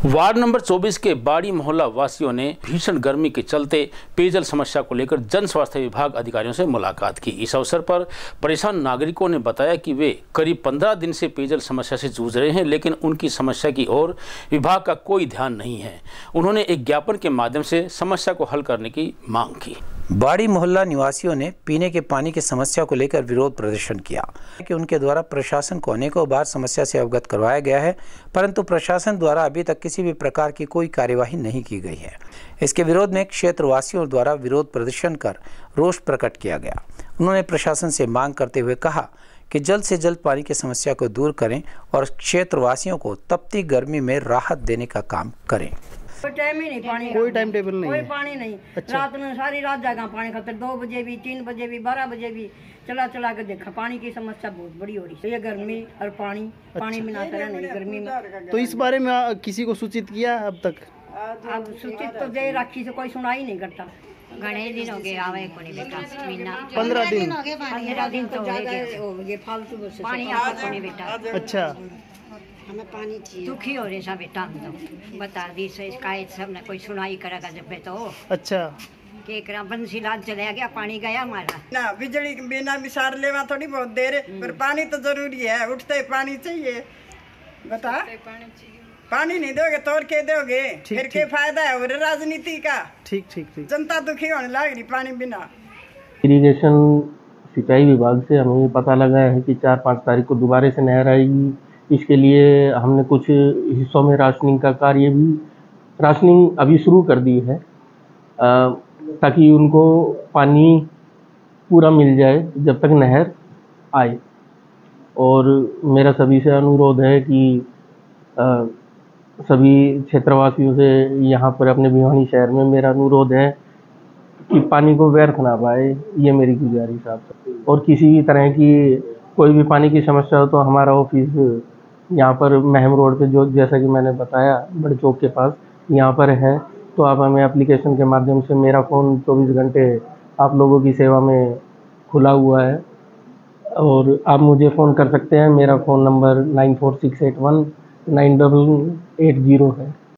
Ward number 24 के बाड़ी मोहल्ला वासियों ने भीषण गर्मी के चलते पेयजल समस्या को लेकर जन स्वास्थ्य विभाग अधिकारियों से मुलाकात की। इस अवसर पर परेशान नागरिकों ने बताया कि वे करीब 15 दिन से पेयजल समस्या से जूझ रहे हैं, लेकिन उनकी समस्या की ओर विभाग का कोई ध्यान नहीं है। उन्होंने एक ज्ञापन के माध्यम से समस्या को हल करने की मांग की। बाड़ी मोहल्ला निवासियों ने पीने के पानी की समस्या को लेकर विरोध प्रदर्शन किया कि उनके द्वारा प्रशासन को अनेकों बार समस्या से अवगत करवाया गया है, परंतु प्रशासन द्वारा अभी तक किसी भी प्रकार की कोई कार्यवाही नहीं की गई है। इसके विरोध में क्षेत्रवासियों द्वारा विरोध प्रदर्शन कर रोष प्रकट किया गया। उन्होंने प्रशासन से मांग करते हुए कहा कि जल्द से जल्द पानी की समस्या को दूर करें और क्षेत्रवासियों को तपती गर्मी में राहत देने का काम करें। कोई टाइम ही नहीं, पानी कोई टाइम टेबल नहीं, कोई पानी नहीं। अच्छा। रात में सारी रात जागा पानी खातर, 2 बजे भी, 3 बजे भी, 12 बजे भी चला के देखा। पानी की समस्या बहुत बड़ी हो रही है। ये गर्मी और पानी पानी बिना तरह नहीं गर्मी में। तो इस बारे में किसी को सूचित किया अब तक? अब सूचित तो दे रखी से कोई सुनाई नहीं करता। घने दिन हो गए आवे को नहीं बेटा, महीना 15 दिन 15 दिन तो हो गए। ये फालतू बस पानी आपको को नहीं बेटा। अच्छा, हमें पानी चाहिए। दुखी हो रहे सब बेटा, हम तो बता दी से शिकायत सब ने कोई सुनाई करेगा जब तो। अच्छा, के करा बंसी लाद चला गया, पानी गया हमारा ना। बिजली बिना विसार लेवा थोड़ी बहुत देर, पर पानी तो जरूरी है। उठते पानी चाहिए। बता, पानी नहीं दोगे तोड़ के दोगे, फिर क्या फायदा है और राजनीति का? ठीक ठीक ठीक। जनता दुखी होने लग रही पानी बिना। इरिगेशन सिंचाई विभाग से हमें ये पता लगा है कि 4-5 तारीख को दोबारा से नहर आएगी। इसके लिए हमने कुछ हिस्सों में राशनिंग का कार्य भी राशनिंग अभी शुरू कर दी है, ताकि उनको पानी पूरा मिल जाए जब तक नहर आए। और मेरा सभी से अनुरोध है कि सभी क्षेत्रवासियों से यहाँ पर अपने भिवानी शहर में मेरा अनुरोध है कि पानी को व्यर्थ ना पाए, ये मेरी गुजारिश आपसे। और किसी भी तरह की कोई भी पानी की समस्या हो तो हमारा ऑफिस यहाँ पर महम रोड पे, जो जैसा कि मैंने बताया बड़े चौक के पास यहाँ पर है। तो आप हमें एप्लीकेशन के माध्यम से, मेरा फ़ोन 24 घंटे आप लोगों की सेवा में खुला हुआ है और आप मुझे फ़ोन कर सकते हैं। मेरा फ़ोन नंबर 94681 9880 है।